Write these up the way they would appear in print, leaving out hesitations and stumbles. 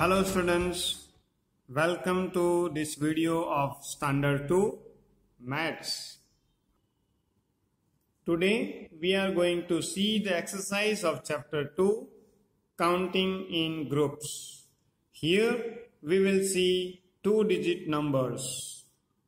Hello students, welcome to this video of Standard 2 Maths. Today we are going to see the exercise of chapter 2, counting in groups. Here we will see 2-digit numbers.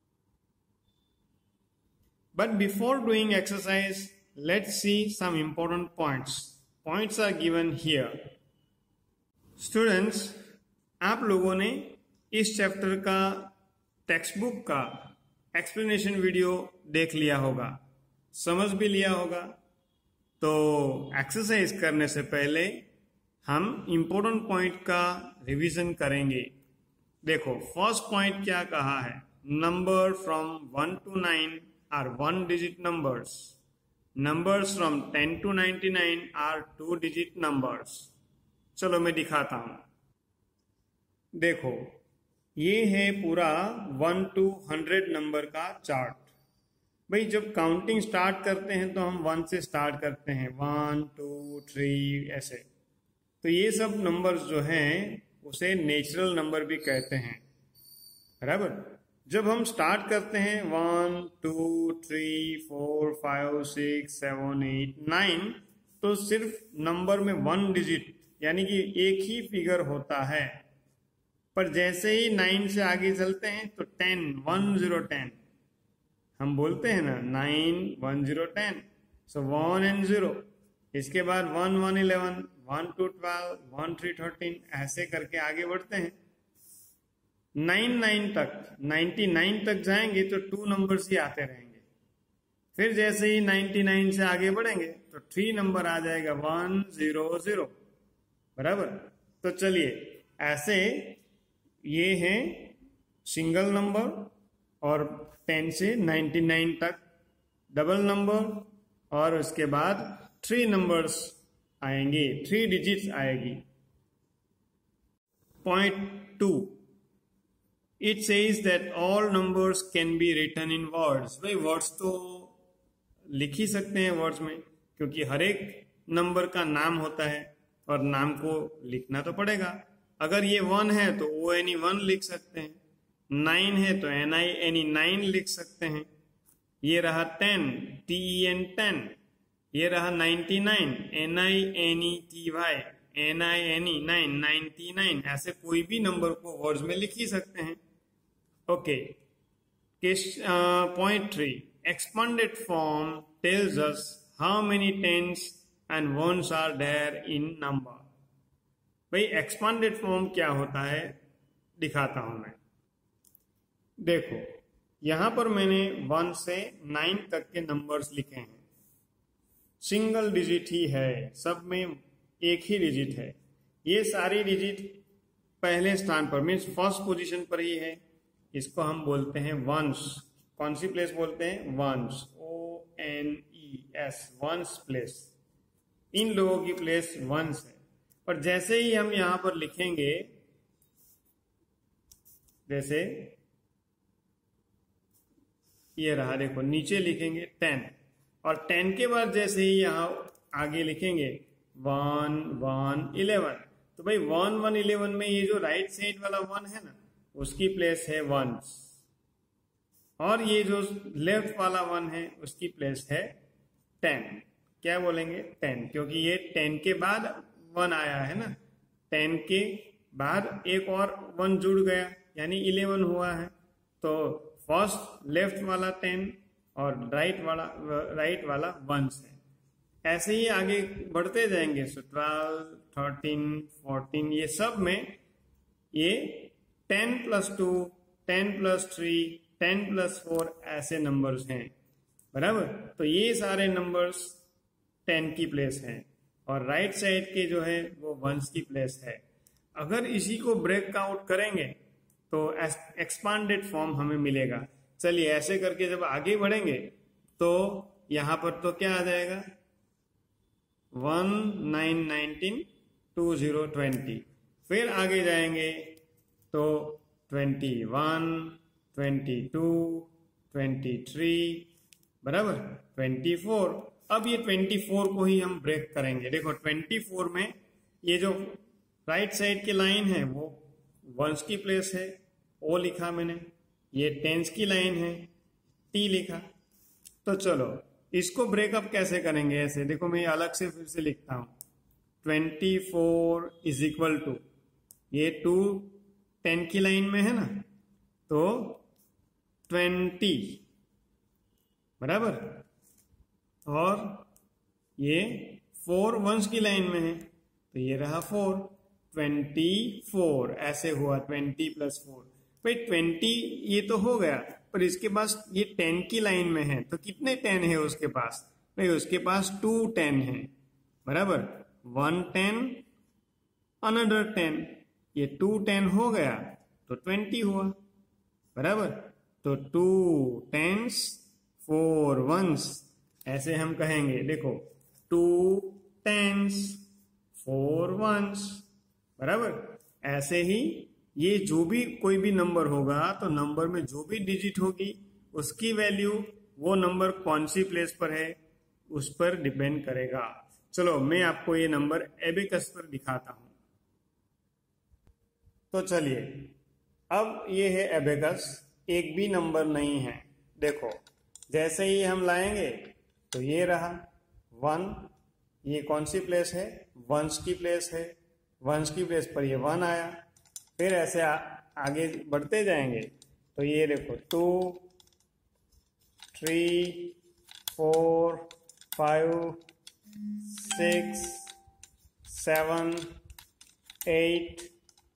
But before doing exercise, let's see some important points. Points are given here. Students, आप लोगों ने इस chapter का text book का explanation video देख लिया होगा, समझ भी लिया होगा। तो एक्सरसाइज करने से पहले हम इम्पोर्टेंट पॉइंट का रिवीजन करेंगे। देखो, फर्स्ट पॉइंट क्या कहा है, number from 1 to 9 are 1 digit numbers, numbers from 10 to 99 are 2 digit numbers. चलो मैं दिखाता हूं। देखो, ये है पूरा 1 to 100 नंबर का चार्ट। भाई जब काउंटिंग स्टार्ट करते हैं तो हम 1 से स्टार्ट करते हैं, 1 2 3 ऐसे। तो ये सब नंबर्स जो हैं उसे नेचुरल नंबर भी कहते हैं, बराबर। जब हम स्टार्ट करते हैं 1 2 3 4 5 6 7 8 9, तो सिर्फ नंबर में 1 डिजिट यानी कि एक ही फिगर होता है। पर जैसे ही 9 से आगे चलते हैं तो 10 1 0 10 हम बोलते हैं ना, 9 1 0 10। सो 1 and 0, इसके बाद 1 1 11 1 2 12 1 3 13 ऐसे करके आगे बढ़ते हैं 99 तक। 99 तक जाएंगे तो 2 नंबर्स ही आते रहेंगे। फिर जैसे ही 99 से आगे बढ़ेंगे तो 3 नंबर आ जाएगा 1 0 0, बराबर। तो चलिए, ऐसे ये है सिंगल नंबर, और 10 से 99 तक डबल नंबर, और उसके बाद 3 नंबर्स आएंगे, 3 डिजिट्स आएगी। Point 2, it says that all numbers can be written in words. भाई वर्ड्स तो लिख ही सकते हैं वर्ड्स में, क्योंकि हर एक नंबर का नाम होता है और नाम को लिखना तो पड़ेगा। अगर ये 1 है तो ONE1 लिख सकते हैं, 9 है तो NINE9 लिख सकते हैं। ये रहा 10 TEN 10, ये रहा 99 NINETY NINE9 99। ऐसे कोई भी नंबर को वर्ड्स में लिख ही सकते हैं। Okay, point 3, expanded form tells us how many tens and ones are there in number. भाई एक्सपांडेड फॉर्म क्या होता है दिखाता हूं मैं। देखो, यहां पर मैंने 1 से 9 तक के नंबर्स लिखे हैं। सिंगल डिजिट ही है, सब में एक ही डिजिट है। ये सारी डिजिट पहले स्थान पर मीन्स फर्स्ट पोजीशन पर ही है। इसको हम बोलते हैं वंस। कौन सी प्लेस बोलते हैं? Ones, ONES, ones place. इन लोगों की प्लेस वंस है। और जैसे ही हम यहां पर लिखेंगे, जैसे ये रहा, देखो नीचे लिखेंगे 10, और 10 के बाद जैसे ही यहां आगे लिखेंगे 1 1 11। तो भाई 1 1 11 में ये जो राइट साइड वाला 1 है ना, उसकी प्लेस है वंस, और ये जो लेफ्ट वाला 1 है उसकी प्लेस है 10। क्या बोलेंगे? 10, क्योंकि ये 10 के बाद 1 आया है ना, 10 के बाद एक और 1 जुड़ गया यानी 11 हुआ है। तो फर्स्ट लेफ्ट वाला 10 और राइट वाला 1 है। ऐसे ही आगे बढ़ते जाएंगे। सो 12 13 14, ये सब में ये 10 + 2 10 + 3 10 + 4 ऐसे नंबर्स हैं, बराबर। तो ये सारे नंबर्स 10 की प्लेस है, और राइट साइड के जो है वो 1s की प्लेस है। अगर इसी को ब्रेक आउट करेंगे तो एक्सपांडेड फॉर्म हमें मिलेगा। चलिए ऐसे करके जब आगे बढ़ेंगे तो यहां पर तो क्या आ जाएगा, 1 9 19 2 0 20। फिर आगे जाएंगे तो 21 22 23, बराबर 24। अब ये 24 को ही हम ब्रेक करेंगे। देखो 24 में ये जो राइट साइड की लाइन है वो वंस की प्लेस है, ओ लिखा मैंने, ये टेंस की लाइन है, टी लिखा। तो चलो इसको ब्रेकअप कैसे करेंगे, ऐसे देखो मैं अलग से फिर से लिखता हूं। 24 इज इक्वल टू, ये 2 10 की लाइन में है ना, तो 20 बराबर, और ये 4 वंस की लाइन में है, तो ये रहा 4, 24 ऐसे हुआ, 20 + 4। भाई 20 ये तो हो गया, पर इसके पास ये 10 की लाइन में है, तो कितने 10 है उसके पास? भाई उसके पास 2 10 है बराबर, 1 10 अनदर 10, ये 2 10 हो गया तो 20 हुआ बराबर। तो 2 10s 4 1s, ऐसे हम कहेंगे, देखो 2 10s 4 1s बराबर। ऐसे ही ये जो भी कोई भी नंबर होगा, तो नंबर में जो भी डिजिट होगी उसकी वैल्यू वो नंबर कौन सी प्लेस पर है उस पर डिपेंड करेगा। चलो मैं आपको ये नंबर एबेकस पर दिखाता हूं। तो चलिए, अब ये है एबेकस, एक भी नंबर नहीं है। देखो जैसे ही हम लाएंगे तो ये रहा 1, ये कौन सी प्लेस है? वंस की प्लेस है, वंस की प्लेस पर ये 1 आया। फिर ऐसे आगे बढ़ते जाएंगे तो ये देखो 2 3 4 5 6 7 8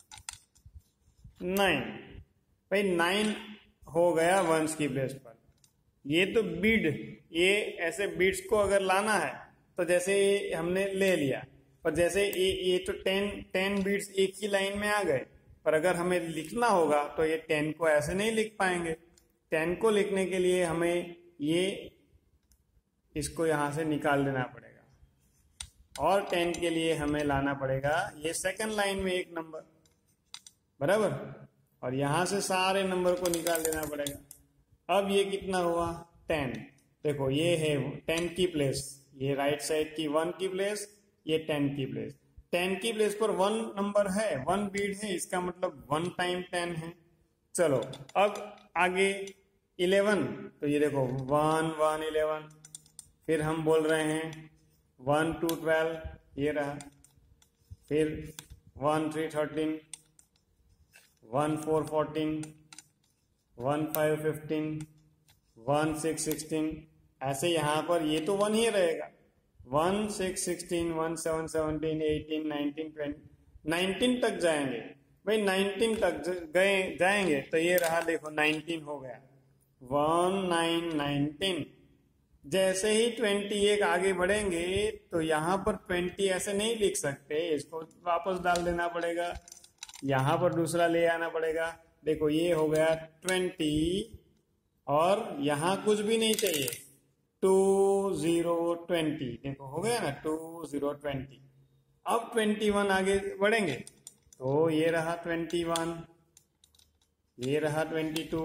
9, भाई 9 हो गया वंस की प्लेस पर। ये तो बीड, ये ऐसे बीड्स को अगर लाना है तो जैसे हमने ले लिया, पर जैसे ये तो 10 बीड्स एक ही लाइन में आ गए, पर अगर हमें लिखना होगा तो ये 10 को ऐसे नहीं लिख पाएंगे। 10 को लिखने के लिए हमें ये इसको यहां से निकाल देना पड़ेगा, और 10 के लिए हमें लाना पड़ेगा ये सेकंड लाइन में एक नंबर बराबर, और यहां से सारे नंबर को निकाल देना पड़ेगा। अब ये कितना हुआ? 10। देखो ये है 10 की प्लेस, ये राइट साइड की 1 की प्लेस, ये 10 की प्लेस। 10 की प्लेस पर 1 नंबर है, 1 बीट है, इसका मतलब 1 टाइम 10 है। चलो अब आगे 11, तो ये देखो 1 1 11, फिर हम बोल रहे हैं 1 2 12, ये रहा, फिर 1 3 13, 1 4 14, 1 5 15, 1 6 16, ऐसे यहां पर ये तो 1 ही रहेगा। 1 6 16, 1 7 17, 18 19 20, 19 तक जाएंगे। भाई 19 तक गए जाएंगे तो ये रहा, देखो 19 हो गया, 1 9 19। जैसे ही 21 आगे बढ़ेंगे तो यहां पर 20 ऐसे नहीं लिख सकते, इसको वापस डाल देना पड़ेगा, यहां पर दूसरा ले आना पड़ेगा। देखो ये हो गया 20, और यहां कुछ भी नहीं चाहिए, 2 0 20, देखो हो गया ना 2 0 20। अब 21 आगे बढ़ेंगे तो ये रहा 21, ये रहा 22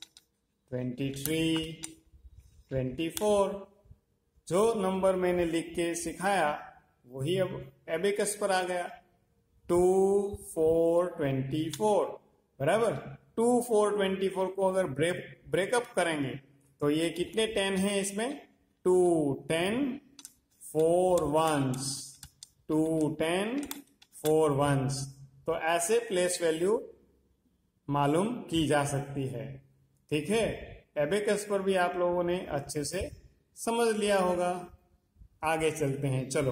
23 24। जो नंबर मैंने लिख के सिखाया वही अब एबेकस पर आ गया, 2 4 24 बराबर। 2 4 24 को अगर ब्रेकअप करेंगे तो ये कितने 10 हैं इसमें? 2 10 4 1s, 2 10 4 1s। तो ऐसे प्लेस वैल्यू मालूम की जा सकती है। ठीक है, एबेकस पर भी आप लोगों ने अच्छे से समझ लिया होगा। आगे चलते हैं, चलो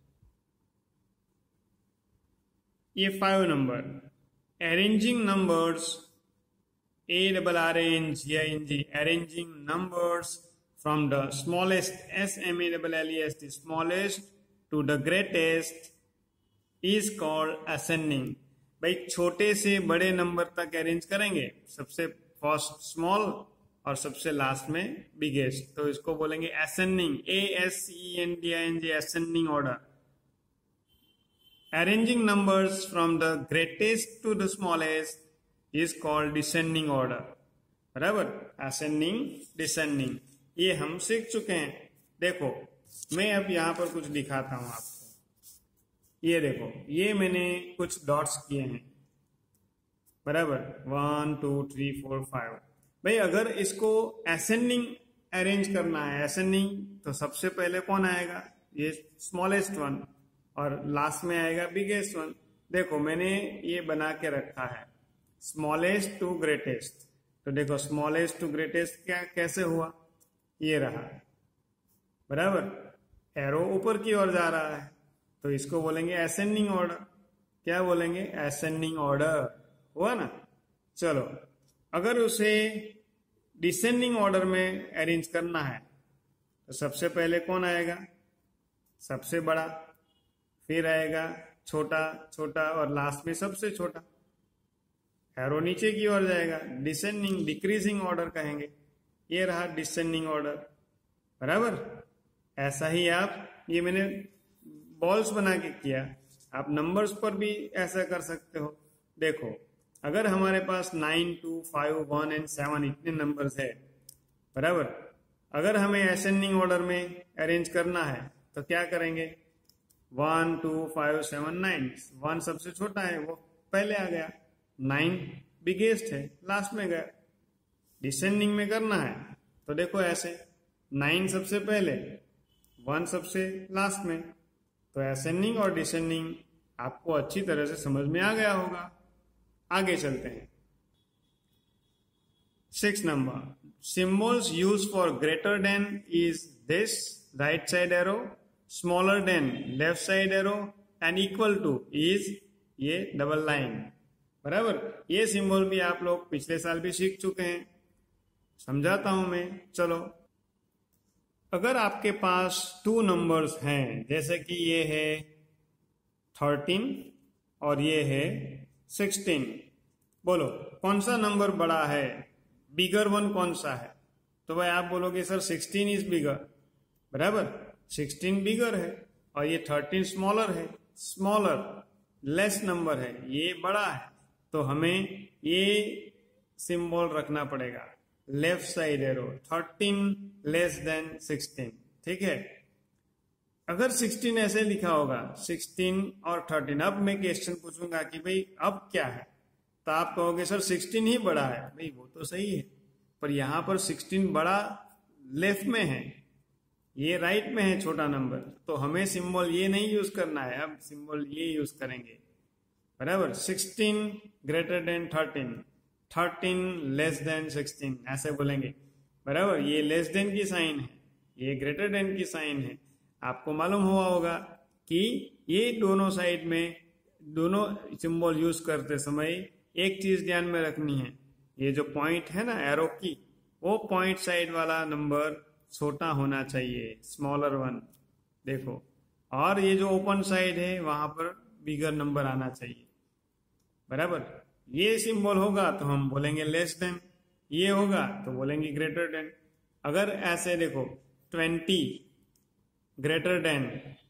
ये 5 number, arranging numbers, ARRANGING, arranging numbers from the smallest, SMALLEST, smallest to the greatest is called ascending। भाई छोटे से बड़े नंबर तक अरेंज करेंगे, सबसे फर्स्ट स्मॉल और सबसे लास्ट में बिगेस्ट, तो इसको बोलेंगे ascending, ASCENDING, ascending order। Arranging numbers from the greatest to the smallest is called descending order बराबर, ascending descending, ये हम सीख चुके हैं। देखो मैं अब यहां पर कुछ दिखाता हूं आपको, ये देखो ये मैंने कुछ डॉट्स किए हैं, बराबर 1 2 3 4 5। भाई अगर इसको असेंडिंग अरेंज करना है, असेंडिंग, तो सबसे पहले कौन आएगा? ये स्मॉलेस्ट वन, और लास्ट में आएगा बिगेस्ट वन। देखो मैंने ये बना के रखा है स्मॉलेस्ट टू ग्रेटेस्ट। तो देखो स्मॉलेस्ट टू ग्रेटेस्ट क्या कैसे हुआ, ये रहा, बराबर, एरो ऊपर की ओर जा रहा है, तो इसको बोलेंगे असेंडिंग ऑर्डर। क्या बोलेंगे? असेंडिंग ऑर्डर, हुआ ना। चलो अगर उसे डिसेंडिंग ऑर्डर में अरेंज करना है तो सबसे पहले कौन आएगा? सबसे बड़ा, फिर आएगा छोटा छोटा, और लास्ट में सबसे छोटा। एरो नीचे की ओर जाएगा, डिसेंडिंग डिक्रीजिंग ऑर्डर कहेंगे। ये रहा डिसेंडिंग ऑर्डर, बराबर। ऐसा ही आप, ये मैंने बॉल्स बना के किया, आप नंबर्स पर भी ऐसा कर सकते हो। देखो अगर हमारे पास 9 2 5 1 एंड 7 इतने नंबर्स है, बराबर, अगर हमें असेंडिंग ऑर्डर में अरेंज करना है तो क्या करेंगे? 1 2 5 7 9, 1 सबसे छोटा है वो पहले आ गया, 9 बिगेस्ट है लास्ट में गया। डिसेंडिंग में करना है तो देखो ऐसे, 9 सबसे पहले, 1 सबसे लास्ट में। तो असेंडिंग और डिसेंडिंग आपको अच्छी तरह से समझ में आ गया होगा। आगे चलते हैं। 6 number, symbols use for greater than is this, right side arrow, smaller than left side arrow, and equal to is ये डबल लाइन, बराबर। ये सिंबल भी आप लोग पिछले साल भी सीख चुके हैं, समझाता हूं मैं। चलो अगर आपके पास 2 नंबर्स हैं, जैसे कि ये है 13 और ये है 16, बोलो कौन सा नंबर बड़ा है? बिगर वन कौन सा है? तो भाई आप बोलोगे सर 16 इज बिगर, बराबर, 16 बिगर है और ये 13 स्मॉलर है। स्मॉलर लेस नंबर है, ये बड़ा है, तो हमें ये सिंबल रखना पड़ेगा left side arrow, 13 less than 16, ठीक है। अगर 16 ऐसे लिखा होगा, 16 और 13, अब मैं क्वेश्चन पूछूंगा कि भाई अब क्या है, तो आप कहोगे सर 16 ही बड़ा है। भाई वो तो सही है, पर यहां पर 16 बड़ा लेफ्ट में है, ये राइट में है छोटा नंबर, तो हमें सिंबल ये नहीं यूज करना है, अब सिंबल ये यूज करेंगे, बराबर। 16 ग्रेटर देन 13, 13 लेस देन 16, ऐसे बोलेंगे, बराबर। ये लेस देन की साइन है, ये ग्रेटर देन की साइन है। आपको मालूम हुआ होगा कि ये दोनों साइड में दोनों सिंबल यूज करते समय एक चीज ध्यान में रखनी है, ये जो पॉइंट है ना एरो की, वो पॉइंट साइड वाला नंबर छोटा होना चाहिए, स्मॉलर वन, देखो, और ये जो ओपन साइड है वहां पर बिगर नंबर आना चाहिए, बराबर। ये सिंबल होगा तो हम बोलेंगे लेस देन, ये होगा तो बोलेंगे ग्रेटर देन। अगर ऐसे देखो 20 ग्रेटर देन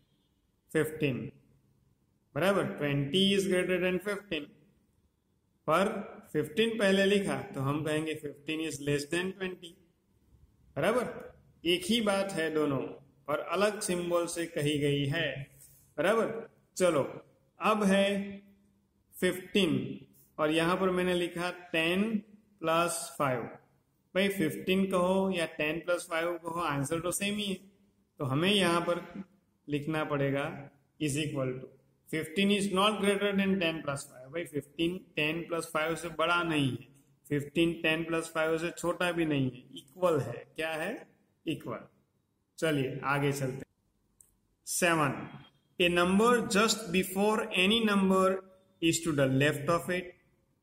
15, बराबर, 20 इज ग्रेटर देन 15, पर 15 पहले लिखा तो हम कहेंगे 15 इज लेस देन 20, बराबर। एक ही बात है दोनों, और अलग सिंबल से कही गई है, बराबर। चलो अब है 15 और यहां पर मैंने लिखा 10 प्लस 5। भाई 15 कहो या 10 प्लस 5 कहो, आंसर तो सेम ही है, तो हमें यहां पर लिखना पड़ेगा is equal to 15 is not greater than 10 plus 5। भाई 15 10 प्लस 5 से बड़ा नहीं है, 15 10 प्लस 5 से छोटा भी नहीं है, इक्वल है। क्या है? इक्वल। चलिए आगे चलते। 7, a number just before any number is to the left of it.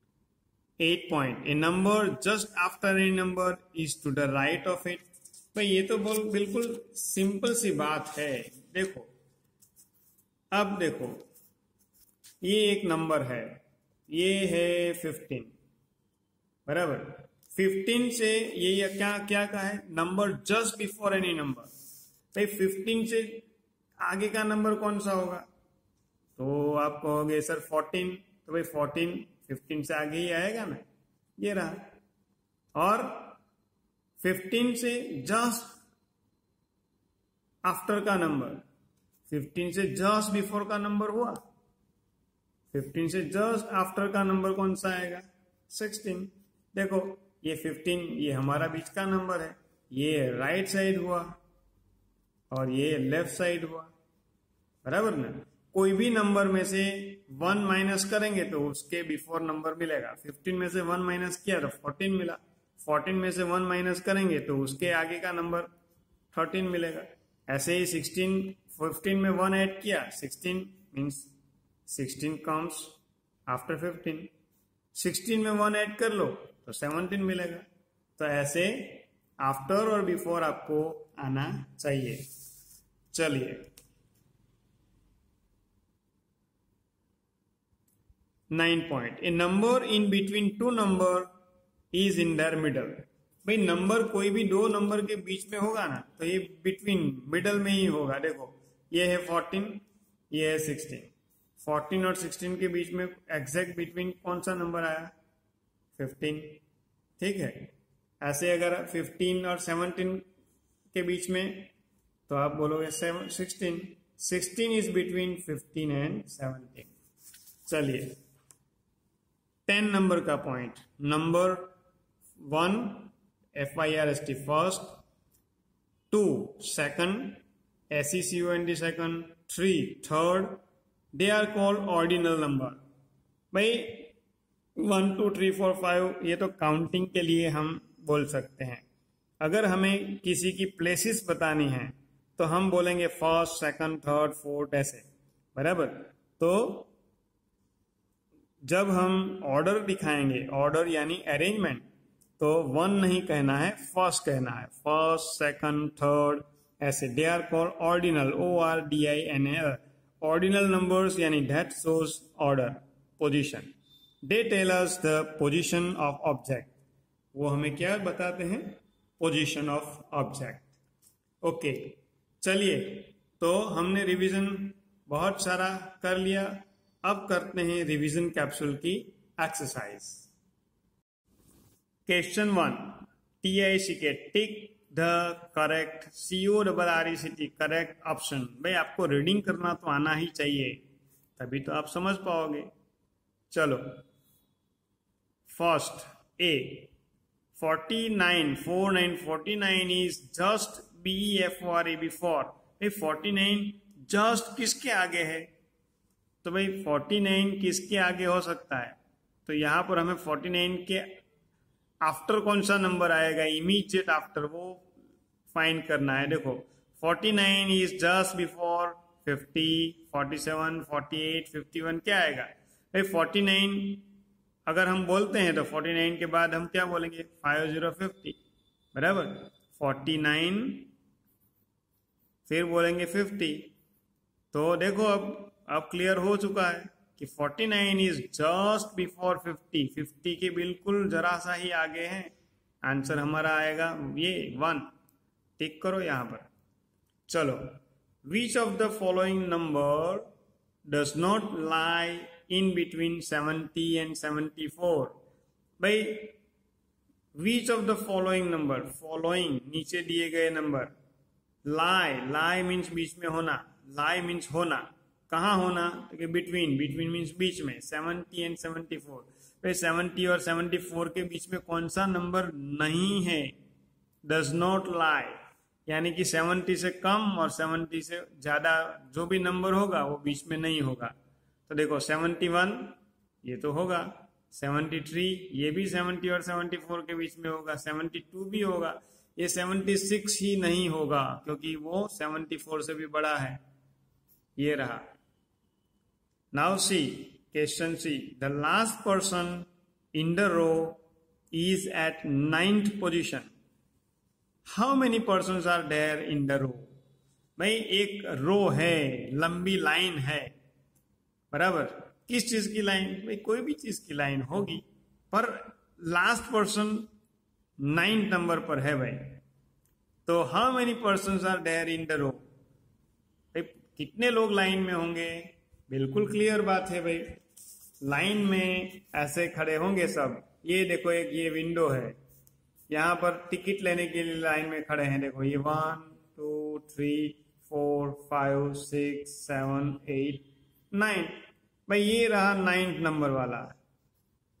8 point, a number just after any number is to the right of it. भाई ये तो बिल्कुल सिंपल सी बात है। देखो अब देखो, ये एक नंबर है, ये है 15, बराबर। 15 से ये क्या क्या का है? Number just before any number. भाई 15 से आगे का नंबर कौन सा होगा? तो आप कहोगे सर 14, तो भाई 14 15 से आगे ही आएगा ना, ये रहा। और 15 से जस्ट आफ्टर का नंबर, 15 से जस्ट बिफोर का नंबर हुआ, 15 से जस्ट आफ्टर का नंबर कौन सा आएगा? 16। देखो ये 15 ये हमारा बीच का नंबर है, ये राइट साइड हुआ और ये लेफ्ट साइड हुआ, बराबर ना। कोई भी नंबर में से 1 माइनस करेंगे तो उसके बिफोर नंबर मिलेगा। 15 में से 1 माइनस किया तो 14 मिला, 14 में से 1 माइनस करेंगे तो उसके आगे का नंबर 13 मिलेगा। ऐसे ही 15 में 1 ऐड किया, 16 मीन्स 16 कम्स आफ्टर 15। 16 में 1 ऐड कर लो तो 17 मिलेगा। तो ऐसे आफ्टर और बिफोर आपको आना चाहिए। चलिए 9 point, a number in between two number is in their middle. भाई नंबर कोई भी दो नंबर के बीच में होगा ना तो ये बिटवीन मिडल में ही होगा। देखो ये है 14, ये है 16। 14 और 16 के बीच में एग्जैक्ट बिटवीन कौन सा नंबर आया? 15, ठीक है। ऐसे अगर 15 और 17 के बीच में तो आप बोलोगे 16। 16 इज बिटवीन 15 एंड 17। चलिए 10 नंबर का point, number 1 FIRST first, 2 second, SECOND second, 3 third, they are called ordinal number. भाई 1 2 3 4 5 ये तो काउंटिंग के लिए हम बोल सकते हैं। अगर हमें किसी की प्लेसेस बतानी है तो हम बोलेंगे फर्स्ट, सेकंड, थर्ड, फोर्थ, ऐसे, बराबर। तो जब हम ऑर्डर दिखाएंगे, ऑर्डर यानी अरेंजमेंट, तो 1 नहीं कहना है, फर्स्ट कहना है। फर्स्ट, सेकंड, थर्ड, ऐसे। They are called ordinal, ORDINL। Ordinal numbers यानी that shows order, position. They tell us the position of object. वो हमें क्या बताते हैं? Position of object. ओके चलिए, तो हमने रिवीजन बहुत सारा कर लिया। अब करते हैं रिवीजन कैप्सूल की exercise. Question 1, TICK, tick the correct, CORRECT, correct option. भाई आपको रीडिंग करना तो आना ही चाहिए, तभी तो आप समझ पाओगे। चलो first A, 49 is just BEFORE before. भाई 49 जस्ट किसके आगे है? तो भाई 49 किसके आगे हो सकता है? तो यहां पर हमें 49 के आफ्टर कौन सा नंबर आएगा, इमीडिएट आफ्टर, वो फाइंड करना है। देखो 49 इज जस्ट बिफोर 50, 47, 48, 51, क्या आएगा? भाई 49 अगर हम बोलते हैं तो 49 के बाद हम क्या बोलेंगे? 5050, बराबर। 49 फिर बोलेंगे 50। तो देखो अब क्लियर हो चुका है कि 49 इज जस्ट बिफोर 50, 50 के बिल्कुल जरा सा ही आगे है। आंसर हमारा आएगा ये 1, टिक करो यहां पर। चलो, which of the following number does not lie in between 70 and 74? भाई which of the following number, following नीचे दिए गए नंबर, लाई मीन्स बीच में होना, लाई मीन्स होना, कहाँ होना? तो बिटवीन मीन्स बीच में, 70 एंड 74। भाई 70 और 74 के बीच में कौन सा नंबर नहीं है? डज नॉट लाई, यानी कि 70 से कम और 70 से ज्यादा जो भी नंबर होगा वो बीच में नहीं होगा। तो देखो 71 ये तो होगा, 73 ये भी 70 और 74 के बीच में होगा, 72 भी होगा, ये 76 ही नहीं होगा क्योंकि वो 74 से भी बड़ा है। ये रहा। Now c, question c, the last person in the row is at 9th position. How many persons are there in the row? भाई एक रो है, लंबी लाइन है, बराबर। किस चीज की लाइन? भाई कोई भी चीज की लाइन होगी, पर लास्ट पर्सन 9th नंबर पर है भाई। तो how many persons are there in the row? भाई कितने लोग लाइन में होंगे? बिल्कुल क्लियर बात है भाई, लाइन में ऐसे खड़े होंगे सब। ये देखो एक ये विंडो है, यहाँ पर टिकट लेने के लिए लाइन में खड़े हैं। देखो ये 1 2 3 4 5 6 7 8 9। भाई ये रहा 9th नंबर वाला,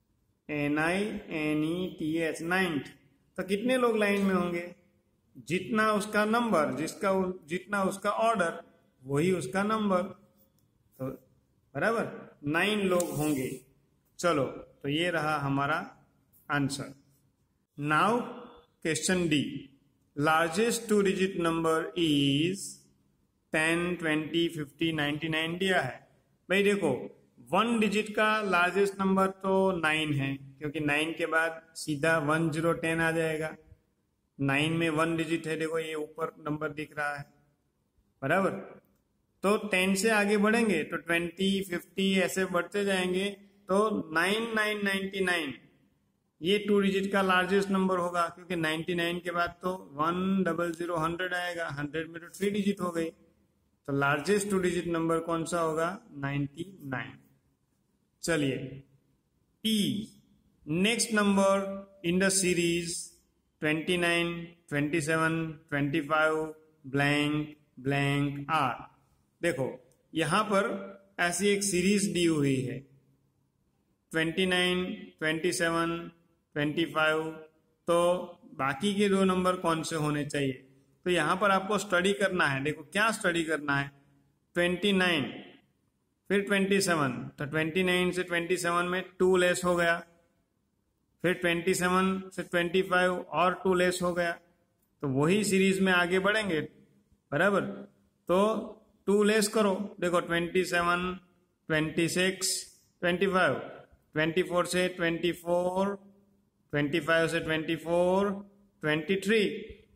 NINETH, नाइन्थ। तो कितने लोग लाइन में होंगे? जितना उसका नंबर, जितना उसका ऑर्डर वही उसका नंबर, तो बराबर 9 लोग होंगे। चलो, तो ये रहा हमारा answer. Now question d, largest 2 digit number is 10, 20, 50, 99 दिया है। भाई देखो, 1 डिजिट का लार्जेस्ट नंबर तो 9 है, क्योंकि 9 के बाद सीधा 1, 0, 10 आ जाएगा। 9 में 1 डिजिट है, देखो ये ऊपर नंबर दिख रहा है, बराबर। तो 10 से आगे बढ़ेंगे तो 20, 50 ऐसे बढ़ते जाएंगे, तो 9999 ये 2 डिजिट का लार्जेस्ट नंबर होगा, क्योंकि 99 के बाद तो 1, 00, 100 आएगा। 100 में तो 3 डिजिट हो गई, तो लार्जेस्ट 2 डिजिट नंबर कौन सा होगा? 99। चलिए, P, next number in the series 29, 27, 25 blank blank R। देखो यहां पर ऐसी एक सीरीज दी हुई है, 29, 27, 25, तो बाकी के 2 नंबर कौन से होने चाहिए? तो यहां पर आपको स्टडी करना है। देखो क्या स्टडी करना है? 29 फिर 27, तो 29 से 27 में 2 लेस हो गया, फिर 27 से 25 और 2 लेस हो गया, तो वही सीरीज में आगे बढ़ेंगे, बराबर। तो 2 लेस करो, देखो 27, 26, 25, 24 से 24, 25 से 24, 23,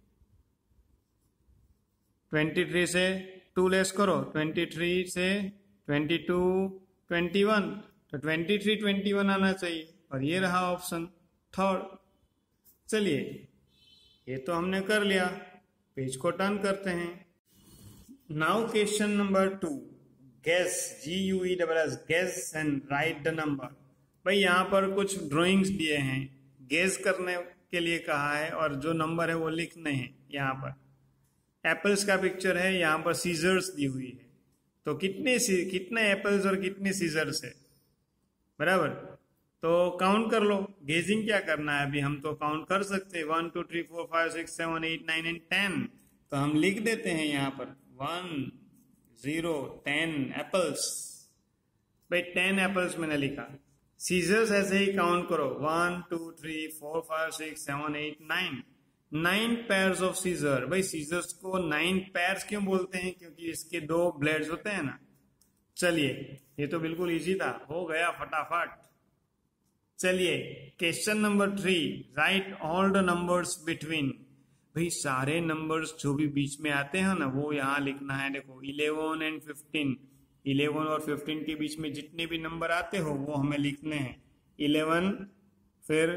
23 से 2 लेस करो, 23 से 22, 21, तो 23, 21 आना चाहिए, और ये रहा ऑप्शन थर्ड। चलिए, ये तो हमने कर लिया, पेज को टर्न करते हैं। Now question number 2, guess, GUESS, guess and write the number. भाई यहाँ पर कुछ ड्राइंग्स दिए हैं, गेस करने के लिए कहा है, और जो नंबर है वो लिखने हैं। यहाँ पर एप्पल्स का पिक्चर है, यहाँ पर सीजर्स दी हुई है, तो कितने एप्पल्स और कितने सीजर्स है, बराबर। तो काउंट कर लो। गेजिंग क्या करना है अभी, हम तो काउंट कर सकते हैं, 1, 2, 3, 4, 5, 6, 7, 8, 9 एंड 10। तो हम लिख देते हैं यहाँ पर 1, 0, 10 एप्पल्स। भाई 10 एप्पल्स मैंने लिखा। सीजर्स ऐसे ही काउंट करो, 1, 2, 3, 4, 5, 6, 7, 8, 9 पेयर्स ऑफ सीजर। भाई सीजर्स को 9 पेयर्स क्यों बोलते हैं? क्योंकि इसके 2 ब्लेड्स होते हैं ना। चलिए, ये तो बिल्कुल इजी था, हो गया फटाफट। चलिए, question number 3, write all the numbers between. भाई सारे नंबर्स जो भी बीच में आते हैं ना, वो यहाँ लिखना है। देखो 11 एंड 15, 11 और 15 के बीच में जितने भी नंबर आते हो वो हमें लिखने हैं। 11, फिर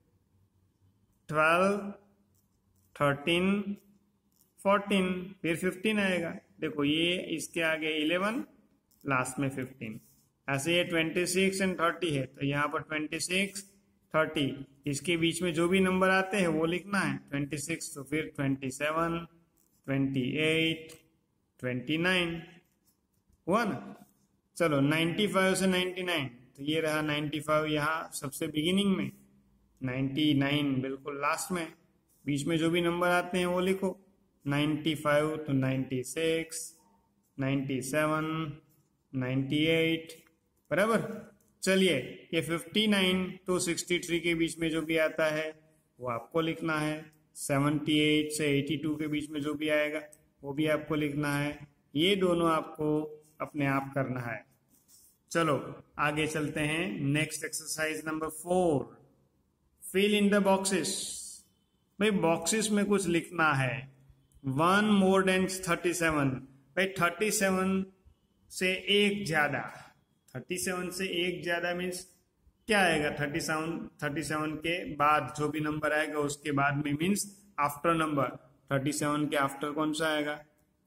12, 13, 14, फिर 15 आएगा। देखो ये इसके आगे 11, लास्ट में 15। ऐसे ये 26 एंड 30 है, तो यहाँ पर 26, 30, इसके बीच में जो भी नंबर आते हैं वो लिखना है। 26, तो फिर 27, 28, 29 हुआ ना। चलो 95 से 99, तो ये रहा 95 यहाँ सबसे बिगिनिंग में, 99 बिल्कुल लास्ट में। बीच में जो भी नंबर आते हैं वो लिखो। 95 तो 96, 97, 98, बराबर। चलिए, ये 59 तो 63 के बीच में जो भी आता है वो आपको लिखना है। 78 से 82 के बीच में जो भी आएगा वो भी आपको लिखना है। ये दोनों आपको अपने आप करना है। चलो आगे चलते हैं। Next exercise number 4, fill in the boxes. भाई बॉक्सेस में कुछ लिखना है। 1 मोर देन 37। भाई 37 से एक ज्यादा, 37 से एक ज्यादा मीन्स क्या आएगा? 37 के बाद जो भी नंबर आएगा उसके बाद में मीन्स आफ्टर नंबर। 37 के आफ्टर कौन सा आएगा?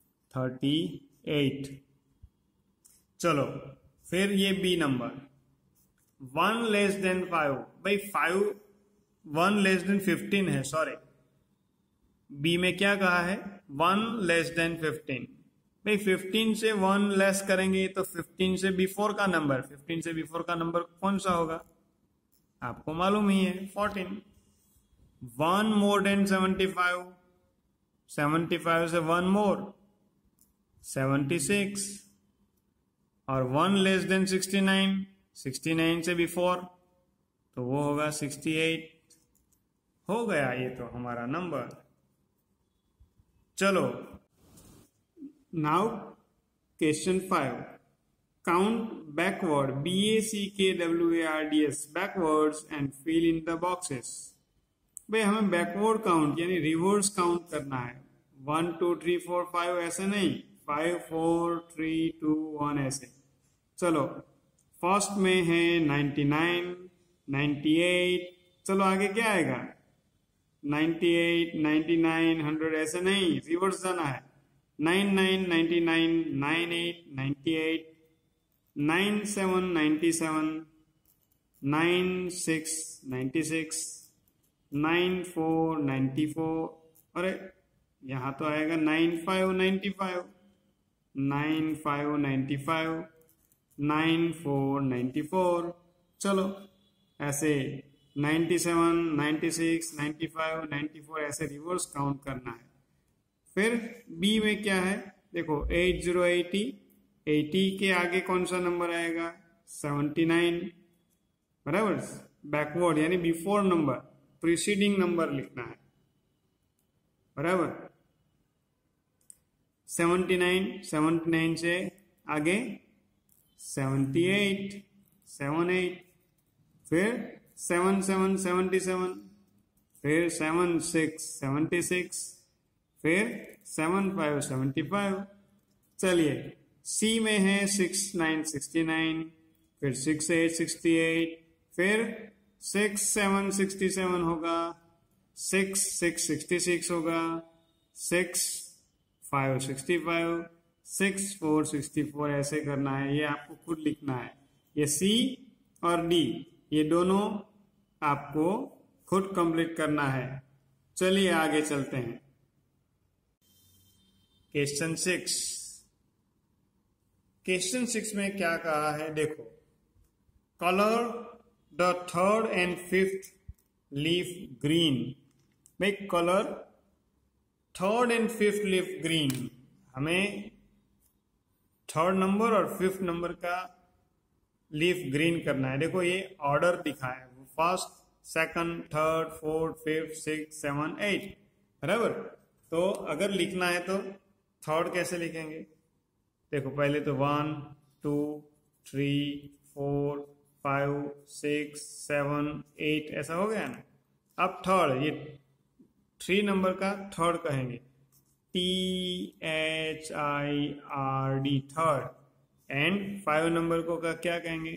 38। चलो फिर ये बी नंबर, 1 लेस देन 5। भाई 1 लेस देन 15 है, सॉरी। बी में क्या कहा है? 1 लेस देन 15। भाई 15 से 1 लेस करेंगे तो 15 से बिफोर का नंबर, 15 से बिफोर का नंबर कौन सा होगा? आपको मालूम ही है 14। 1 more than 75, 75 से 1 more 76, और 1 less than 69, 69 से बिफोर तो वो होगा 68। हो गया ये तो हमारा नंबर। चलो now question 5, count backward BACKWARDS backwards and fill in the boxes। भाई हमें बैकवर्ड काउंट यानी रिवर्स काउंट करना है। 1 2 3 4 5 ऐसे नहीं, 5 4 3 2 1 ऐसे। चलो फर्स्ट में है 99 98, चलो आगे क्या आएगा 98 99 100 ऐसे नहीं, रिवर्स जाना है। 99 99 98 98 97 97 96 96 94 94, अरे यहां तो आएगा 95 95 95 95 94 94। चलो ऐसे 97 96 95 94 ऐसे रिवर्स काउंट करना है। फिर बी में क्या है देखो 8080, 80 के आगे कौन सा नंबर आएगा 79, बराबर। बैकवर्ड यानी बिफोर नंबर, प्रीसीडिंग नंबर लिखना है, बराबर। 79 79 से आगे 78 78, फिर 77 77, फिर 76 76, फिर 75 75। चलिए सी में है 69 69, फिर 68 68, फिर 67 67 होगा, 6 6 66 होगा, 6 5 65, 6 4 64 ऐसे करना है। ये आपको खुद लिखना है। ये सी और डी ये दोनों आपको खुद कंप्लीट करना है। चलिए आगे चलते हैं। क्वेश्चन 6, क्वेश्चन 6 में क्या कहा है देखो, colour the third and fifth leaf green. भाई colour third and fifth leaf green, हमें थर्ड नंबर और फिफ्थ नंबर का लीफ ग्रीन करना है। देखो ये ऑर्डर दिखा है, first second third fourth fifth six 7 8, बराबर। तो अगर लिखना है तो थर्ड कैसे लिखेंगे देखो, पहले तो 1 2 3 4 5 6 7 8 ऐसा हो गया ना। अब थर्ड, ये 3 नंबर का थर्ड कहेंगे THIRD थर्ड, एंड 5 नंबर को का क्या कहेंगे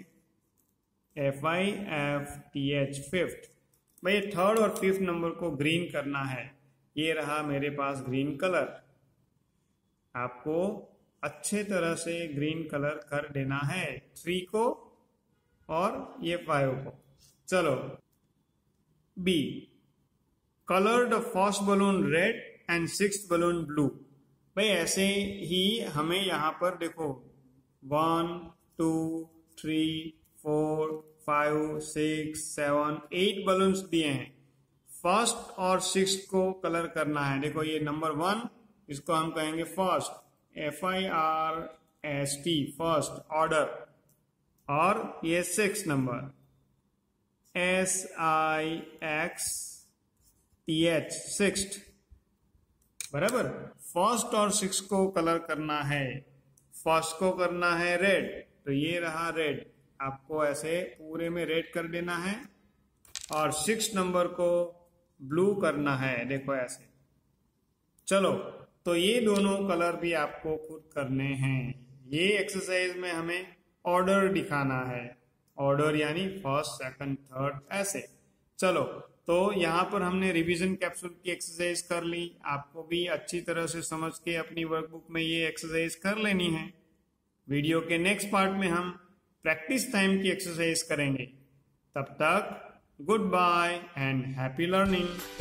FIFTH फिफ्थ। भाई थर्ड और फिफ्थ नंबर को ग्रीन करना है। ये रहा मेरे पास ग्रीन कलर, आपको अच्छे तरह से ग्रीन कलर कर देना है 3 को और ये 5 को। चलो b, colour the first balloon red and sixth balloon blue. भाई ऐसे ही हमें यहां पर देखो 1 2 3 4 5 6 7 8 बलून्स दिए हैं। फर्स्ट और सिक्स्थ को कलर करना है। देखो ये नंबर 1, इसको हम कहेंगे फर्स्ट, FIRST फर्स्ट ऑर्डर, और ये सिक्स नंबर SIXTH सिक्स्थ, बराबर। फर्स्ट और सिक्स को कलर करना है। फर्स्ट को करना है रेड, तो ये रहा रेड, आपको ऐसे पूरे में रेड कर देना है। और सिक्स नंबर को ब्लू करना है, देखो ऐसे। चलो तो ये दोनों कलर भी आपको खुद करने हैं। ये एक्सरसाइज में हमें ऑर्डर दिखाना है, ऑर्डर यानी फर्स्ट सेकंड थर्ड ऐसे। चलो तो यहाँ पर हमने रिवीजन कैप्सूल की एक्सरसाइज कर ली। आपको भी अच्छी तरह से समझ के अपनी वर्कबुक में ये एक्सरसाइज कर लेनी है। वीडियो के नेक्स्ट पार्ट में हम प्रैक्टिस टाइम की एक्सरसाइज करेंगे। तब तक goodbye and happy learning.